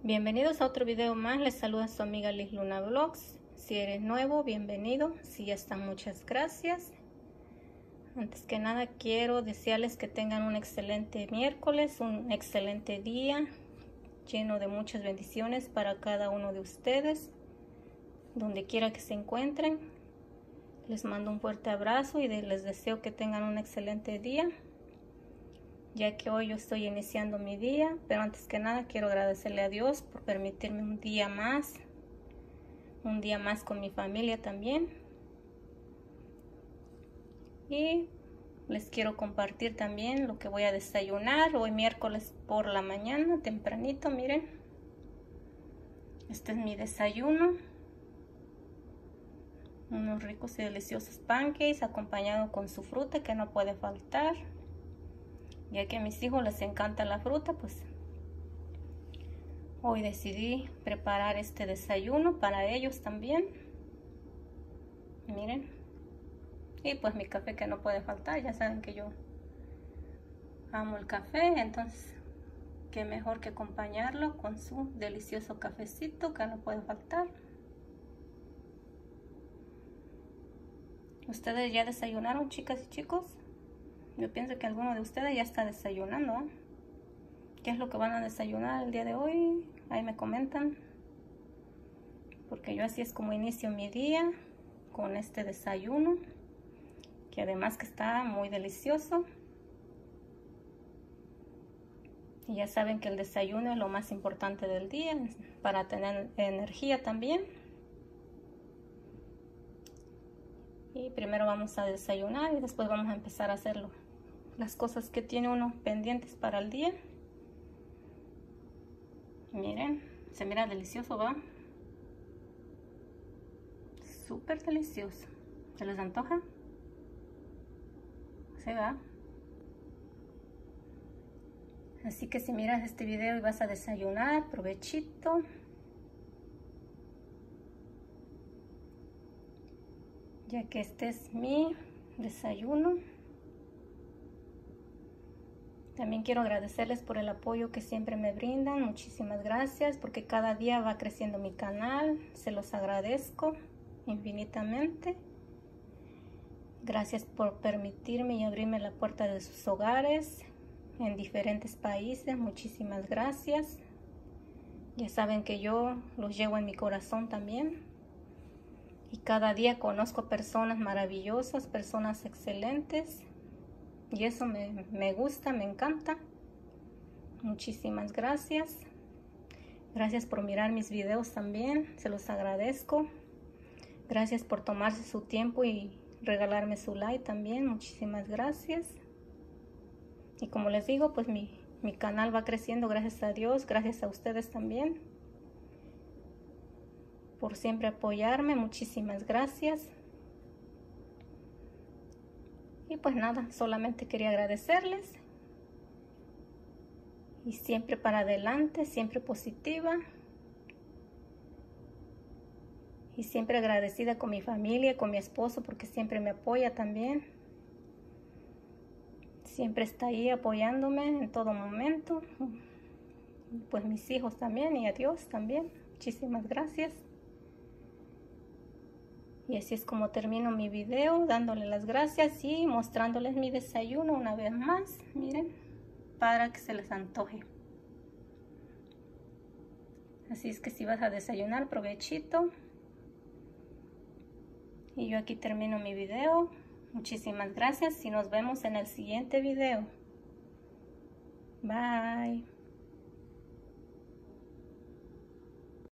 Bienvenidos a otro video más. Les saluda su amiga Liz Luna Vlogs. Si eres nuevo, bienvenido. Si ya están, muchas gracias. Antes que nada quiero desearles que tengan un excelente miércoles, un excelente día lleno de muchas bendiciones para cada uno de ustedes, donde quiera que se encuentren. Les mando un fuerte abrazo y les deseo que tengan un excelente día, ya que hoy yo estoy iniciando mi día. Pero antes que nada quiero agradecerle a Dios por permitirme un día más con mi familia también. Y les quiero compartir también lo que voy a desayunar hoy miércoles por la mañana, tempranito. Miren, este es mi desayuno. Unos ricos y deliciosos pancakes acompañado con su fruta que no puede faltar. Ya que a mis hijos les encanta la fruta, pues hoy decidí preparar este desayuno para ellos también. Miren. Y pues mi café que no puede faltar. Ya saben que yo amo el café, entonces qué mejor que acompañarlo con su delicioso cafecito que no puede faltar. ¿Ustedes ya desayunaron, chicas y chicos? Yo pienso que alguno de ustedes ya está desayunando, ¿eh? ¿Qué es lo que van a desayunar el día de hoy? Ahí me comentan. Porque yo así es como inicio mi día, con este desayuno, que además que está muy delicioso. Y ya saben que el desayuno es lo más importante del día, para tener energía también. Y primero vamos a desayunar y después vamos a empezar a hacerlo. Las cosas que tiene uno pendientes para el día. Miren, se mira delicioso, ¿va? Súper delicioso. ¿Se les antoja? ¿Se va? Así que si miras este video y vas a desayunar, provechito. Ya que este es mi desayuno. También quiero agradecerles por el apoyo que siempre me brindan. Muchísimas gracias, porque cada día va creciendo mi canal. Se los agradezco infinitamente. Gracias por permitirme y abrirme la puerta de sus hogares en diferentes países. Muchísimas gracias. Ya saben que yo los llevo en mi corazón también. Y cada día conozco personas maravillosas, personas excelentes. Y eso me gusta, me encanta. Muchísimas gracias. Gracias por mirar mis videos también. Se los agradezco. Gracias por tomarse su tiempo y regalarme su like también. Muchísimas gracias. Y como les digo, pues mi canal va creciendo, gracias a Dios. Gracias a ustedes también por siempre apoyarme. Muchísimas gracias. Y pues nada, solamente quería agradecerles. Y siempre para adelante, siempre positiva. Y siempre agradecida con mi familia, con mi esposo, porque siempre me apoya también. Siempre está ahí apoyándome en todo momento. Pues mis hijos también y a Dios también. Muchísimas gracias. Y así es como termino mi video, dándole las gracias y mostrándoles mi desayuno una vez más. Miren, para que se les antoje. Así es que si vas a desayunar, provechito. Y yo aquí termino mi video. Muchísimas gracias y nos vemos en el siguiente video. Bye.